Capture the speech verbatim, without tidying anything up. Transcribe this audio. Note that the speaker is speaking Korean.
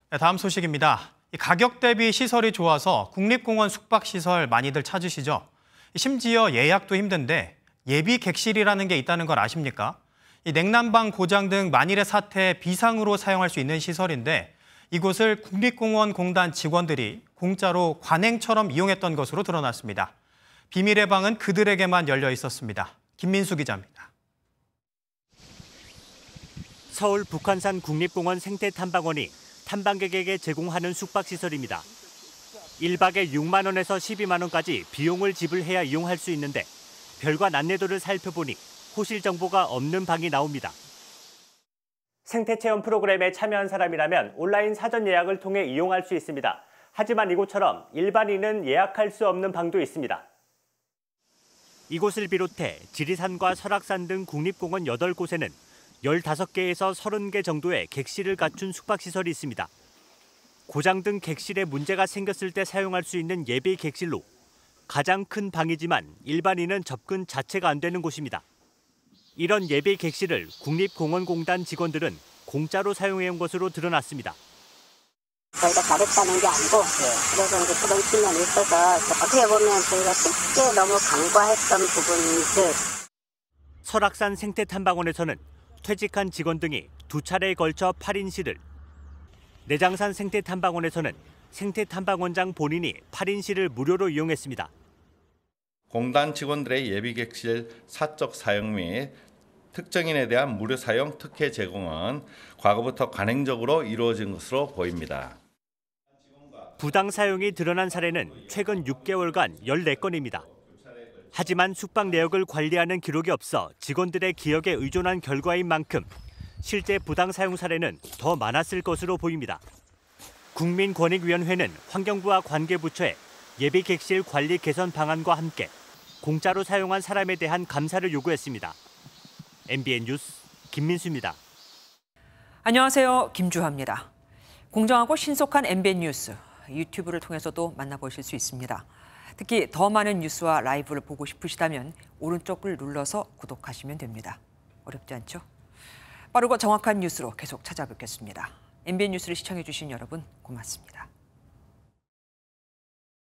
네, 다음 소식입니다. 가격 대비 시설이 좋아서 국립공원 숙박시설 많이들 찾으시죠? 심지어 예약도 힘든데 예비 객실이라는 게 있다는 걸 아십니까? 이 냉난방 고장 등 만일의 사태에 비상으로 사용할 수 있는 시설인데 이곳을 국립공원공단 직원들이 공짜로 관행처럼 이용했던 것으로 드러났습니다. 비밀의 방은 그들에게만 열려 있었습니다. 김민수 기자입니다. 서울 북한산 국립공원 생태탐방원이 탐방객에게 제공하는 숙박시설입니다. 일 박에 육만 원에서 십이만 원까지 비용을 지불해야 이용할 수 있는데 별관 안내도를 살펴보니 호실 정보가 없는 방이 나옵니다. 생태체험 프로그램에 참여한 사람이라면 온라인 사전 예약을 통해 이용할 수 있습니다. 하지만 이곳처럼 일반인은 예약할 수 없는 방도 있습니다. 이곳을 비롯해 지리산과 설악산 등 국립공원 여덟 곳에는 열다섯 개에서 서른 개 정도의 객실을 갖춘 숙박시설이 있습니다. 고장 등 객실에 문제가 생겼을 때 사용할 수 있는 예비 객실로 가장 큰 방이지만 일반인은 접근 자체가 안 되는 곳입니다. 이런 예비 객실을 국립공원공단 직원들은 공짜로 사용해온 것으로 드러났습니다. 저희가 잘했다는 게 아니고 그래서 이제 그런 측면이 있어서 어떻게 보면 저희가 쉽게 너무 간과했던 부분들. 설악산 생태탐방원에서는 퇴직한 직원 등이 두 차례에 걸쳐 팔 인실을, 내장산 생태탐방원에서는 생태탐방원장 본인이 팔 인실을 무료로 이용했습니다. 공단 직원들의 예비객실 사적 사용 및 특정인에 대한 무료 사용 특혜 제공은 과거부터 관행적으로 이루어진 것으로 보입니다. 부당 사용이 드러난 사례는 최근 육 개월간 열네 건입니다. 하지만 숙박 내역을 관리하는 기록이 없어 직원들의 기억에 의존한 결과인 만큼 실제 부당 사용 사례는 더 많았을 것으로 보입니다. 국민권익위원회는 환경부와 관계부처에 예비 객실 관리 개선 방안과 함께 공짜로 사용한 사람에 대한 감사를 요구했습니다. 엠비엔 뉴스 김민수입니다. 안녕하세요. 김주하입니다. 공정하고 신속한 엠비엔 뉴스, 유튜브를 통해서도 만나보실 수 있습니다. 특히 더 많은 뉴스와 라이브를 보고 싶으시다면 오른쪽을 눌러서 구독하시면 됩니다. 어렵지 않죠? 빠르고 정확한 뉴스로 계속 찾아뵙겠습니다. 엠비엔 뉴스를 시청해주신 여러분 고맙습니다.